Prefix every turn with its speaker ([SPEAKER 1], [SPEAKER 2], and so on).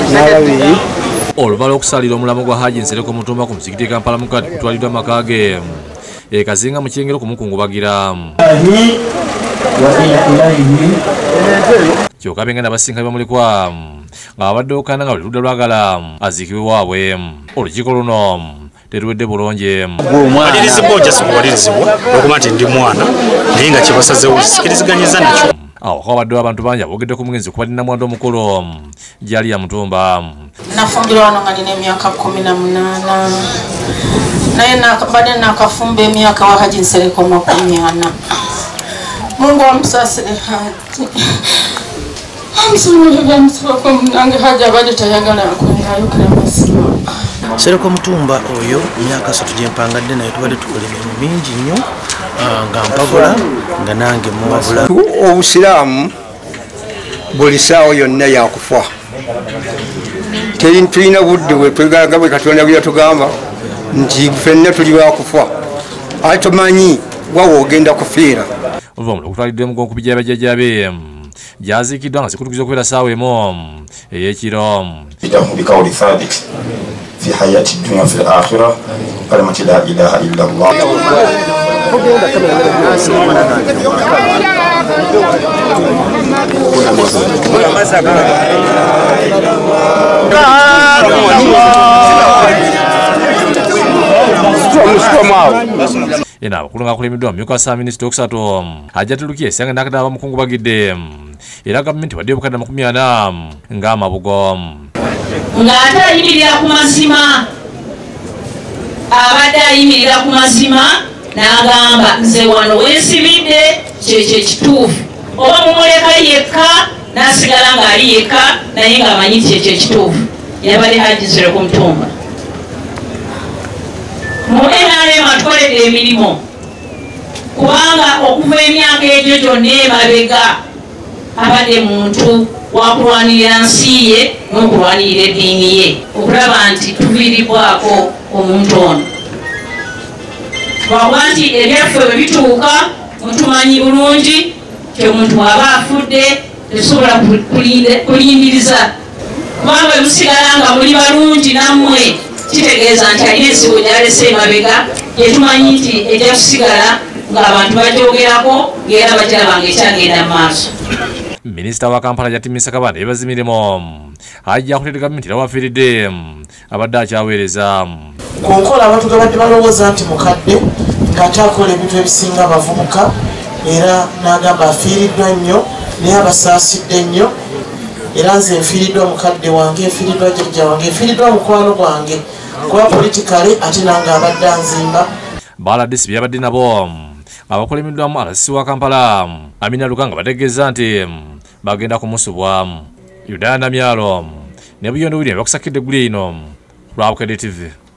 [SPEAKER 1] n'ababiri.
[SPEAKER 2] Oluvala okusalira omulamu gwa Haji Nsereko Mutumba ku muzikiti Kampala mukati kutwaliddwa amaka ge Kazinga mu Kyengero kumukungubagira. Kyokka benga n'abasinga bamulikwa nga babadde okana nga buli ludda lwagala aziikibwe waabwe. Olukiiko luno teruwedde bulungi.
[SPEAKER 3] Walirizibwa ojja kuwalirizibwa okuba nti ndi mwana naye nga kyebasazeewo sikiriziganyiza nakyo.
[SPEAKER 2] Awo kabaddewo abantu bangi aboogedde ku mugenzi okuba Nnamwandu omukulu gyali ya Mutumba.
[SPEAKER 4] Nafumbirwa wano nga nina emyaka 18 naye badde nakafumba emyaka wa Haji Nsereko 40. Mungu amusasire Haji. Nange Haji abadde tayagala nkwengayokera mazima.
[SPEAKER 1] Nsereko Mutumba oyo myaka 3 gyempangadde naye tubadde tukola emirimu mingi nnyo nga mpabula nga nange muwabula.
[SPEAKER 5] Obusiraamu buli ssaawa yonna yakufa. Tulina budde bwe twegalaga bwe Katonda bwe yatugamba nti ffenna tuli bakufa. Ate tomanyi wawe ogenda kufiira.
[SPEAKER 2] Oluvannyuma lw'okutwalidde emugongo ku bijja bajjajjabe gyaziikiddwa nga zikutukiza okubeera ssaawa emu ey'ekiro.
[SPEAKER 6] بقول ثابت في حياة الدنيا وفي الآخرة كلمة لا إله إلا الله.
[SPEAKER 2] Ena abakulu nga akulemiddwa mumyuka wa Minisita okusatu Hajjati esanga nakadala bamukungubagidde era gavumenti wadde obukadde 40 ng'amabugo.
[SPEAKER 7] Ng'ate ayimirira ku mazima abadde ayimirira ku mazima n'agamba nze wano weesibidde kyekyo ekituufu oba mumuleka yekka n'asigala ng'ali yekka naye ng'amanyi kyekyo ekituufu. Yabadde Haji Nsereko Mutumba. Mu NRM atukoledde emirimu kubanga okuva emyaka egyo gyonna emabega abadde muntu wakulwanirira nsi ye n'okulwanirira eddiini ye okulaba nti tuviiribwako omuntu ono. Wakuba nti ebyaffe bwe bituuka mutumanyi bulungi ti omuntu aba afudde tesobola kulindiriza kubanga bwe musigala nga muli balungi nammwe kitegeeza nti alina ensigo gyalese emabega gyetumanyi nti ejja kusigala ng'abantu bagyogerako ng'era bagiraba ng'ekyagenda mu maaso.
[SPEAKER 2] Minisita wa Kampala Jatimisa Kabanda yeebaza emirimu ajja kutedde gavumenti era wafiiridde abadde akyaweereza.
[SPEAKER 8] Ku nkola abantu gabadde balowooza nti mukadde ng'ate akola ebintu ebisinga abavubuka era n'agamba afiiriddwa nnyo naye abasaasidde nnyo era nze nfiiriddwa mukadde wange nfiiriddwa jjajja wange nfiiriddwa mukwano gwange kuba politikale ate nange abadde anzimba.
[SPEAKER 2] Baladesi byabadde nabo abakulemiddwamu alasisi wa Kampala Amina Lukanga bategeeza nti bagenda kumusubwa. Yudaya Namyalo ne Buyondo William bakusakidde eggulu eno lwa Bukedde TV.